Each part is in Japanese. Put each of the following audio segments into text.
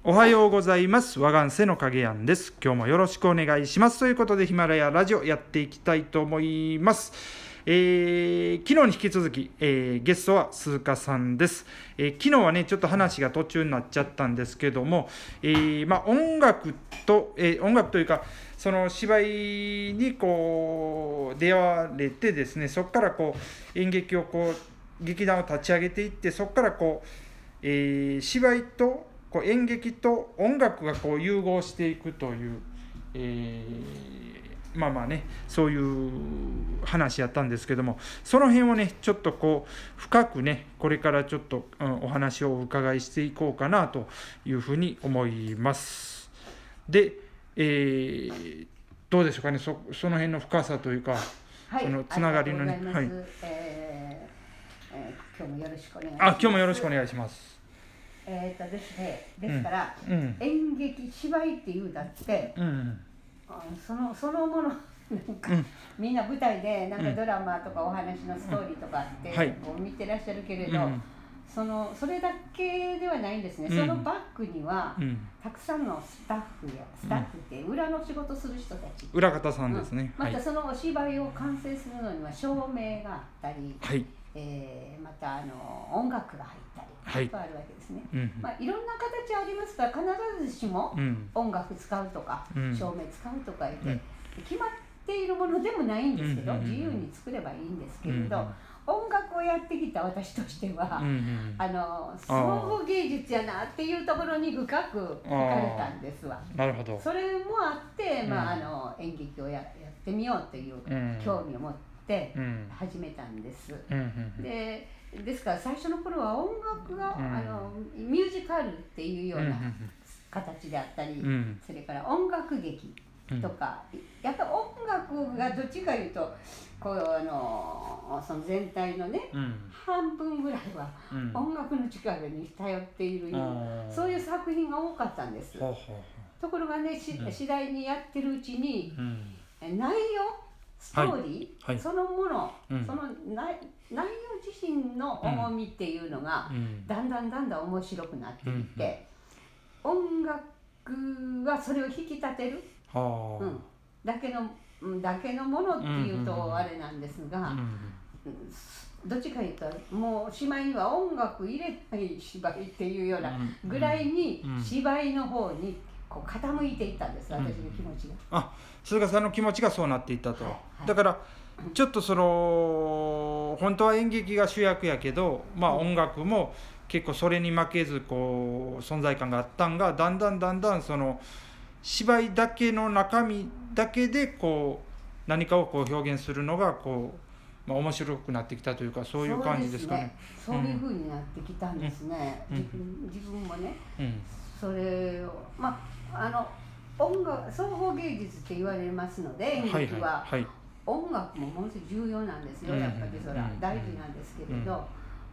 おはようございます。和願瀬の影庵です。今日もよろしくお願いします。ということでヒマラヤラジオやっていきたいと思います。昨日に引き続き、ゲストは鈴鹿さんです。昨日はねちょっと話が途中になっちゃったんですけども、音楽というかその芝居にこう出会われてですね、そこからこう演劇をこう劇団を立ち上げていって、そこからこう、芝居とこう演劇と音楽がこう融合していくという、そういう話やったんですけども、その辺をねちょっとこう深くねこれからちょっと、お話をお伺いしていこうかなというふうに思います。で、どうでしょうかね、その辺の深さというか、 はい、 そのつながりのね、 はい、今日もよろしくお願いします。 今日もよろしくお願いします。 ですね、ですから、演劇芝居っていうだって、そのものなんか、みんな舞台でなんかドラマとかお話のストーリーとかあって、こう見てらっしゃるけれど、それだけではないんですね。そのバックには、たくさんのスタッフって裏の仕事する人たち、 裏方さんですね。 またそのお芝居を完成するのには照明があったり、また音楽が入ったりとあるわけですね。いろんな形ありますから、必ずしも音楽使うとか、照明使うとか言って決まっているものでもないんですけど、自由に作ればいいんですけれど、音楽をやってきた私としては、総合芸術やなっていうところに深く惹かれたんですわ。 なるほど。 それもあって、演劇をやってみようという興味を持って始めたんです。ですから最初の頃は音楽が、ミュージカルっていうような形であったり、それから音楽劇とか、やっぱ音楽がどっちかいうとこうその全体のね、半分ぐらいは音楽の力に頼っているような、そういう作品が多かったんです。ところがね、次第にやってるうちに、内容ストーリー、そのもの、その内容自身の重みっていうのが、だんだん面白くなっていって、音楽はそれを引き立てる、だけのものっていうとあれなんですが、どっちかいうともうしまいには音楽入れない芝居っていうようなぐらいに芝居の方にこう傾いていったんです、私の気持ちが。 鈴鹿さんの気持ちがそうなっていったと。だからちょっとその本当は演劇が主役やけど、音楽も結構それに負けずこう存在感があったんが、だんだんその芝居だけの中身だけでこう何かをこう表現するのがこう、面白くなってきたというか、そういう感じですかね。 そういう風になってきたんですね。自分もね、それを音楽総合芸術って言われますので、演劇は音楽もものすごい重要なんですよ。やっぱりそれは大事なんですけれど、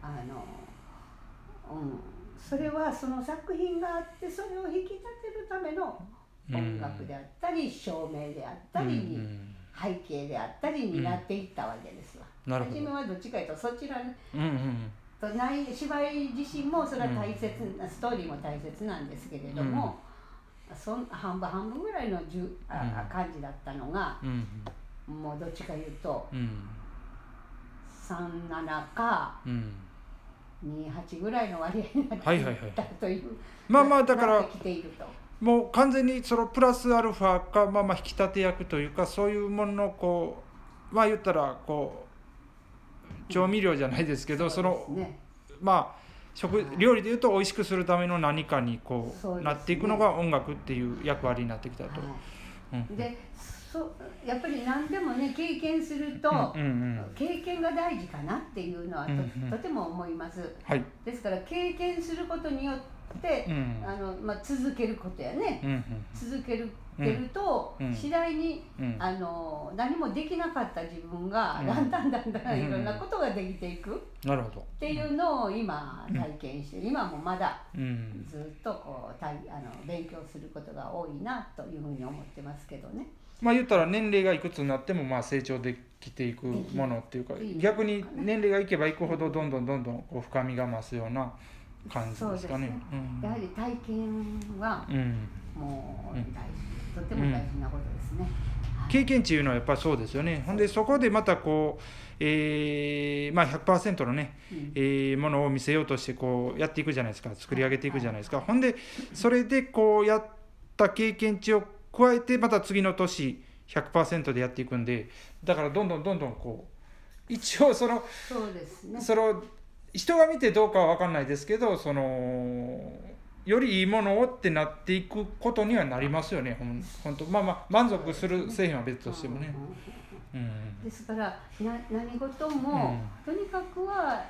それはその作品があって、それを引き立てるための音楽であったり照明であったり背景であったりになっていったわけですわ。初めはどっちかというとそちらと芝居自身もそれは大切な、ストーリーも大切なんですけれども、半分ぐらいの感じだったのが、もうどっちかいうと37か28ぐらいの割合になっていったという、 だからもう完全にそのプラスアルファか、引き立て役というか、そういうもののこう言ったらこう調味料じゃないですけど、その料理でいうと美味しくするための何かにこうなっていくのが音楽っていう役割になってきたと。 でやっぱり何でもね経験すると、経験が大事かなっていうのは とても思います。ですから経験することによって続けることやね、続けると次第に何もできなかった自分がだんだんいろんなことができていくっていうのを今体験して、今もまだずっとこう勉強することが多いなというふうに思ってますけどね。 言ったら年齢がいくつになっても成長できていくものっていうか、逆に年齢がいけばいくほどどんどんこう深みが増すような感じですかね。 やはり体験はもうとても大事なことですね。 経験値いうのはやっぱりそうですよね。ほんでそこでまたこう、100% のね、ものを見せようとしてこうやっていくじゃないですか、作り上げていくじゃないですか。ほんでそれでこうやった経験値を加えてまた次の年 100% でやっていくんで、だからどんどんこう一応そうですね、 その人が見てどうかは分かんないですけど、よりいいものをってなっていくことにはなりますよね。本当満足する製品は別としてもね。 ですから何事も、とにかくは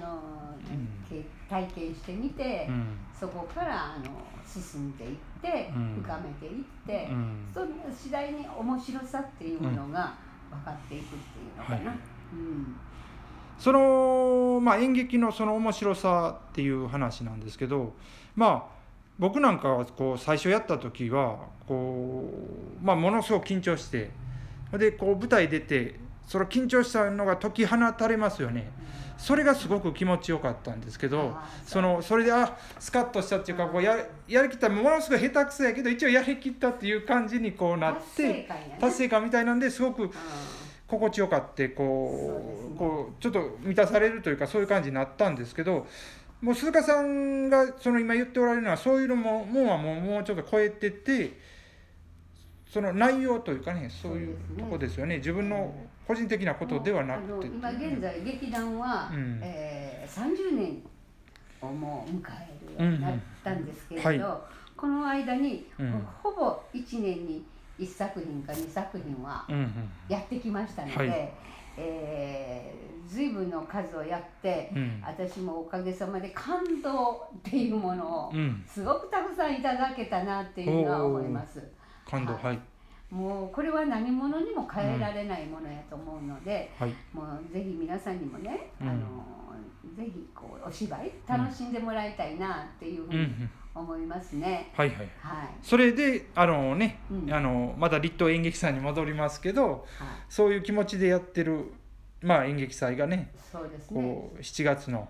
体験してみて、そこから進んでいって深めていって、その次第に面白さっていうものが分かっていくっていうのかな。 その演劇のその面白さっていう話なんですけど、僕なんかはこう最初やった時はこう、ものすごく緊張して、でこう舞台出てその緊張したのが解き放たれますよね。それがすごく気持ちよかったんですけど、それでスカッとしたっていうか、こうやりきった、ものすごい下手くそやけど一応やりきったっていう感じにこうなって、達成感みたいなんですごく心地よかってこうちょっと満たされるというか、そういう感じになったんですけど、もう鈴鹿さんが今言っておられるのはそういうのももうちょっと超えてて、その内容というかね、そういうとこですよね。自分の個人的なことではなくて、 今現在劇団は、30年をもう迎えるようになったんですけれど、この間に、ほぼ1年に1作品か2作品はやってきましたので、随分の数をやって、私もおかげさまで感動っていうものをすごくたくさんいただけたなっていうのは思います。 感動、 もうこれは何者にも変えられないものやと思うので、もうぜひ皆さんにもね、ぜひこうお芝居楽しんでもらいたいなっていうふうに思いますね。それでまた立東演劇祭に戻りますけど、そういう気持ちでやってる演劇祭がね、こう7月の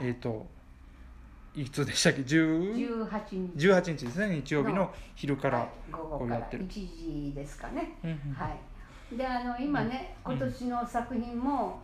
いつでしたっけ、18日ですね、日曜日の昼からこうやってる、 1時ですかね。で今ね、今年の作品も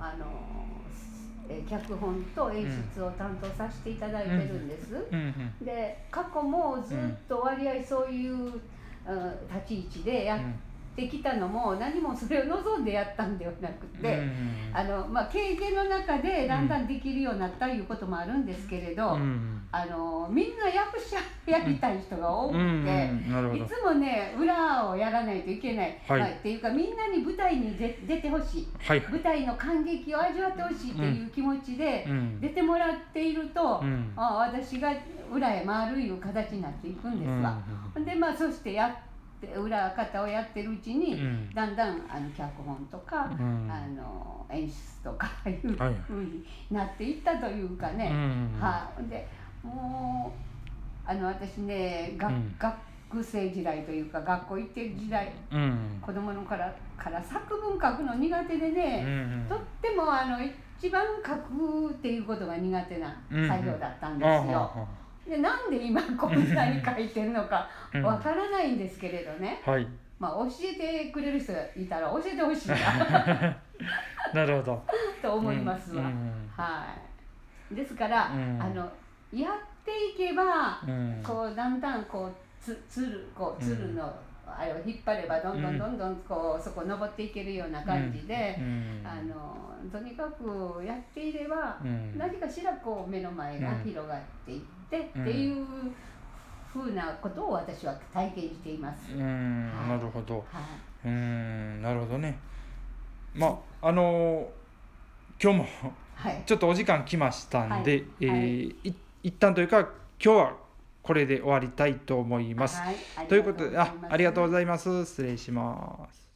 脚本と演出を担当させていただいてるんです。で過去もずっと割合そういう立ち位置でやってきたのも、何もそれを望んでやったんではなくて、経験の中でだんだんできるようになったいうこともあるんですけれど、みんな役者やりたい人が多くて、いつもね裏をやらないといけない、っていうか、みんなに舞台に出てほしい、舞台の感激を味わってほしいっていう気持ちで出てもらっていると、私が裏へ回るいう形になっていくんですわ。でそして裏方をやってるうちに、だんだん脚本とか、演出とかいうふうになっていったというかね。でもう私ね、学生時代というか学校行ってる時代、子供のから作文書くの苦手でね、とっても一番書くっていうことが苦手な作業だったんですよ。でなんで今こんなに書いてるのかわからないんですけれどね、教えてくれる人がいたら教えてほしいななるほどと思いますわ。ですから、やっていけば、こうだんだんこうつるのあれを引っ張ればどんどんこうそこ登っていけるような感じで、とにかくやっていれば、何かしらこう目の前が広がっていってっていうふうなことを私は体験しています。 なるほど。なるほどね。今日もちょっとお時間来ましたんで、一旦というか今日はこれで終わりたいと思います。ということで、ありがとうございます。失礼します。